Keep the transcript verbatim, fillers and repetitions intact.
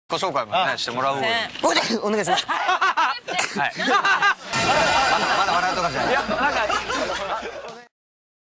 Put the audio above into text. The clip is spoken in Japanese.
自己紹介もねしてもらう。お願いします。はい。まだまだ笑うとかじゃない。いやなんか